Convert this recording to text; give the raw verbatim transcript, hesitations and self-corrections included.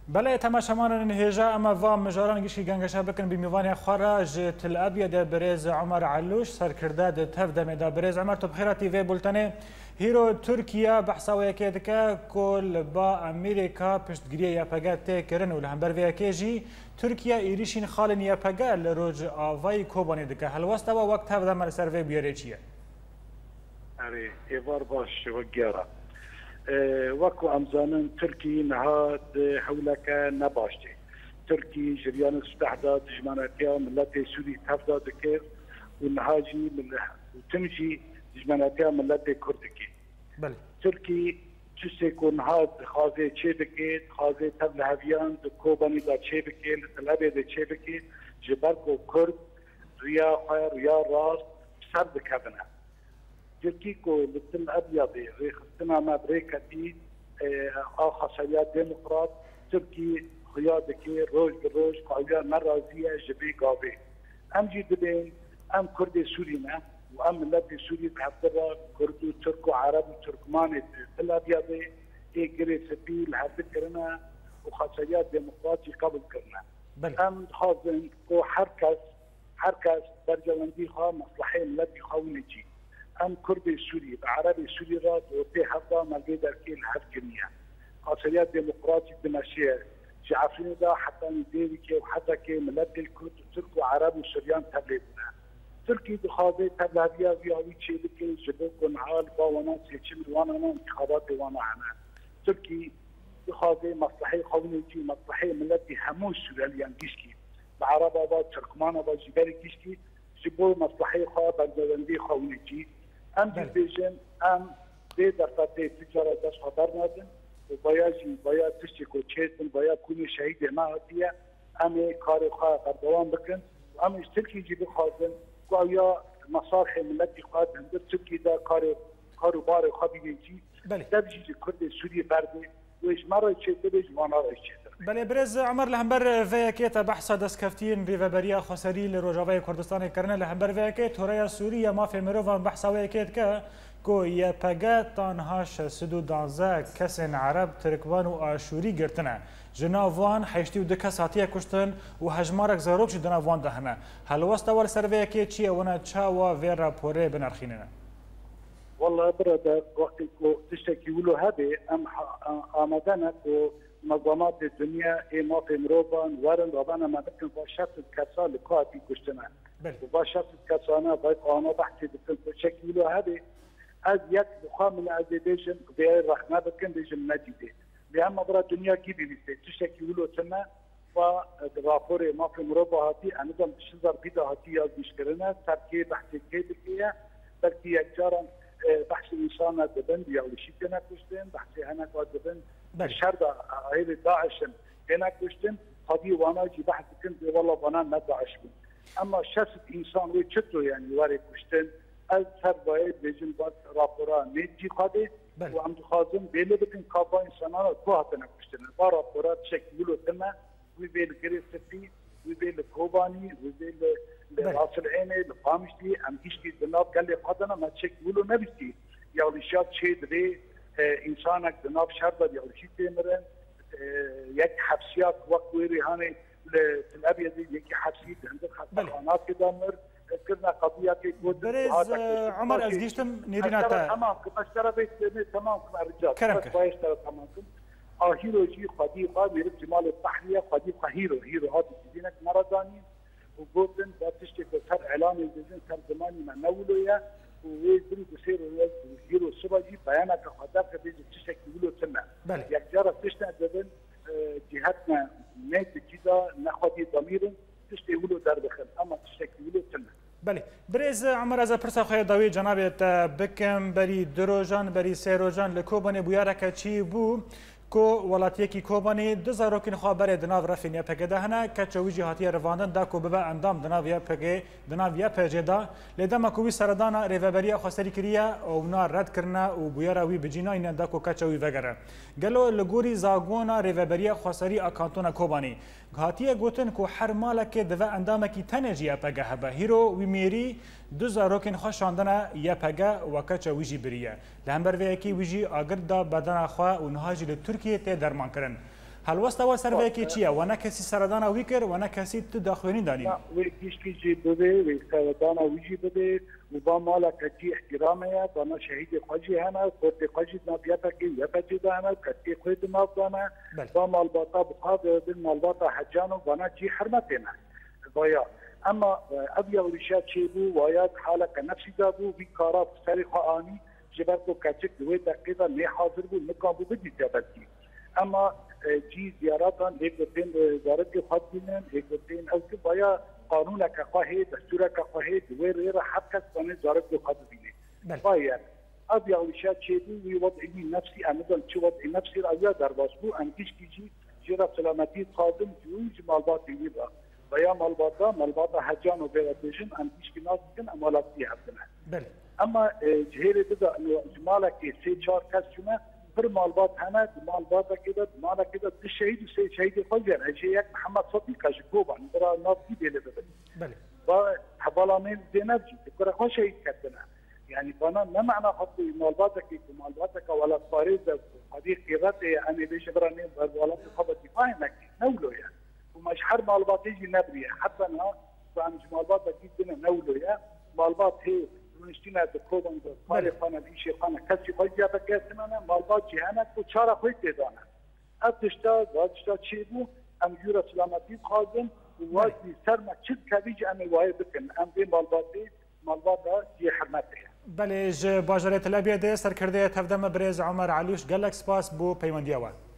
بله تماشامان هجا اما وام مجاران گشی گنگشا بکن بمیوانی خوارا ج تل ابيض برز عمر علوش سرکرده ده تف دمه دا برز عمر تو بخیراتی وی بولتنه هیرو ترکیه بحثاوی که دکه کل با امریکا پشتگیری یا پگه تی کرن و لهم بروی که جی ترکیه ایریشین خالن یا پگه لروج آوای کوبانی دکه هلوسته و وقت تف دمه سروی بیاره چیه؟ اره ایوار باش و گیاره وەکو ئەمزانن تورکی نەهات هەولەکە نەباشتێ تورکی ژریانە سوتەحدا دژمنەتیە ملەتی سووری تەفدا دەکرد و نەهاجی تمجی دژمنەتیە ملەتی کوردەکێ تورکی تشتێک و نەهات خوازێ چێ دەکێت خوازێ تەف لە هەڤیان کۆبانیدا چێ بکێت لە تەلەبێدا چێ بکێت ji ber ku Kurd riya xwe riya rast ser dikevine Türkiye ko li Til Abyadê rêxistina me birêketî a xeseriya demokrat Türkiye xuya dike roj bi roj qawiya nerazî ye ji vê gavê. Em jî dibên em Kurdê Sûrî ne û em milletê Sûrî bi hevdira Kurd û Türk û Ereb û Tirkmanê Til Abyadê ê girê spî li hev dikirine û xeseriya demokratî qebul kirine. Em dixwazin ku her kes her kes bercewendî xwe mesleheyê milletî xwe winêcî. ام کردی سوری به عربی سوری را دوتی هفته ملگی در که الهف کنیه خاصیت دموکراتی دمشیه جعفرین دا حتی دیوی که و حتی که ملت الکرد و ترک و عرب و سوریان تبلیغ بنا ترکی دخوازه تبلیغیه ویاوی چه بکه جبوک و نحال با وانا سیچی ملوانا وانا انتخابات وانا عنا ترکی دخوازه مصلحی خوانی جی مصلحی ملتی همون سوریالیان گیشکی به عرب آباد ترکمان آباد جبری گیشکی جبو مصلحی خواه بردوندی خوانی جی ام دیویژن ام دی در فضای تجارت دست خبر ندن و باید باید تشتی کو چیتن باید کنی شهید ما هستیه ام کار خواه بردوام بکن و ام اشترکی جی بخوازن که آیا مصالح ملتی خواه هندر ترکی دا کار کاروبار خواه بگیجی در جیجی کرد سوری برده و اجمارای چیتر اجمانارای چیتر بله برز عمر لهمبر ویکیت بحث دست کفتین ریوبریا خسری لروجاوی کردستان کرنه لهمبر ویکیت هوریا سوریه ما فی مروان بحث ویکیت که کو یه پگه تانهاش سدو دانزه کسین عرب ترکوان و آشوری گرتنه جناوان حیشتی و دکه ساتیه کشتن و هجمارک زاروب چی دناوان دهنه هلوست اول سر ویکیت چیه ونه چاوا وی راپوره بنرخینه والله برده وقتی که تشتکی ولو هده ام آمدنه که منظمات الدنيا اي ما في مروبان ورن ربنا ما بكن باشات الكسا لقاعدي كشتنا وباشات الكسانا باي قانا بحثي بكن بشكل هذه از يك بخام من ازيديشن غير رحمه بكن بيجن نجدي لهم برا الدنيا كي بيستي تشكي ولو تنا ورابور ما في مروبا هاتي انا دم شزر بيدا هاتي از مشكلنا تركي بحثي كي بكيه تركي يجارا بحث انسان دبن يا ولشيتنا كشتن بحثي انا قادبن الشرطه هي داعش هنا كشتن قضيه وانا جي بحث كنت والله وانا ما داعش اما شخص انسان ويتشتو يعني واري كشتن اكثر بايد بيجن بات رابورا نيجي قادي وعم خازن بيلو بكن كابا انسانا كوهتنا كشتن با رابورا تشكيلو تما ويبيل كريستي ويبيل كوباني ويبيل راس العين القامشتي ام كيشتي دناب قال لي قدنا ما تشكيلو نبستي يا ولشات شي دري انسانك دناب شرطه يا ولشي تمرن يك حبسيات وقت ويرهاني للابيض يك حبسيت عندك خطانات كدمر كنا قضيه كي برز عمر از گشتم نيريناتا تمام اشترى بيت تمام الرجال كويس تمام هيرو جي قضيه قادر جمال التحليه قضيه هيرو هيرو هذا دينك مرضاني وجودن باتشتي بسر اعلان الجزء ترجماني مع نولويا ويزن بسير هيرو سباجي بيانات خدار كبير تشتكي ولو تنا يكجار تشتنا دبن جهتنا نيت كذا ناخذ ضمير تشتكي ولو دار دخل اما تشتكي ولو تنا بله برز عمر از پرسا خواه داوی جنابت بکم بری دروجان بری سیروجان لکوبانی بویارک چی بو کو ولاتیه کی کوبانی دزاروکین خبر دناو رفینیا پگه هنه کچوی جهاتی رواندن دا کو به اندام دناویا پگه دناویا پگه دا لدما کوی سردانا ریوبریا خسری کریا او نا رد کرنا او بویرا وی بجینا این دا کو کچوی وگره گلو لګوري زاګونا ریوبریا خسری اکانتونا کوبانی غاتیه گوتن کو هر مالک دو اندام کی تنجیا پگه به هیرو وی میری دزاروکین خوشاندنا یا پگه و کچوی جی بریه لهمبر وی کی ویجی اگر دا بدن خو او نهاجی ترکیه ته درمان کرن هەڵوەستە ئەوە سەرڤەیەکی چییە؟ وە نە کەسی سەردانە وی کرد و نە کەسی تو داخوێنی دانین. وی گشتیجی ببێ وی سەردانە ویجی ببێ و با مالەکەجی احترامەیە بەنە شەهیدی خۆجی هەنە کۆرتی خۆجی نابیەتەکەی یەکەجی هەنە کەسی خۆی دماغدانە با مالباتا بخواد بن مالباتا حەجان و بەنە جی حرمەتێنە بایا ئەمە ئەو یەوریشە چێ بوو وایەت حالەکە نەفسیدا بوو وی کارا سەری خۆئانی جبر بۆ کەچک دوێ دقیقا نێ حاضر بوو نکان بوو بدی جەبەتی ئەمە جی زیاراتان هێگوتێن وزارەتی خۆت بینن هێگوتێن ئەو بایا قانونەکە خوا هەیە دەستورەکە خوا هەیە دوێ رێرە هەر کەس بەنێ زارەتی خۆت ببینێ باید ئەو یاوریشە چێ بوو وی وەضعی نەفسی ئەمەدەن چ وەضعی نەفسی ئەویا دەرباس بوو ئەم گشتیجی جێرە سەلامەتی خادم جوج مالباتی ویبا ویا مالباتا مالباتا حەجان و بێوەبێژن ئەم گشتی ناز بکەن ئەمالاتی هەبدنە ئەمە جهێرێ بدا مالێکی سێ چوار کەس چونە پر مالبات هەنە مالباتەکەدا مالەکەدا دو شەهید و سێ شەهیدی خۆی گەر هەژێ یەک محەممەد سەدی کەژ کۆبان برا ناوی دێلێ ببن با هەباڵانێ زێنەبجی دکرە خۆ شەهید کردنە یعنی بنا نمعنا خطي مالباتك مالباتك ولا طريق هذه قيادتي أنا ليش براني ولا خبر دفاعي لك نولو يعني ومش حرب مالبات يجي نبري حتى أنا فأنا مالباتك جدا نولو يا مالبات هي نشتينا دكتورن دكتور خانة بيشي خانة كسي خيجا بكاسمنا مالبات جهانا وشارة خيت دانا أتشتا وأتشتا شيبو أم جورا سلامتي خادم وواجي سرما شد كبيج أم الواي بكن أم بين مالباتي مالباتا جي حرمتها بله ج باجرت لبیده سرکرده تفدم برز عمر علوش گلک سپاس بو پیوندیوان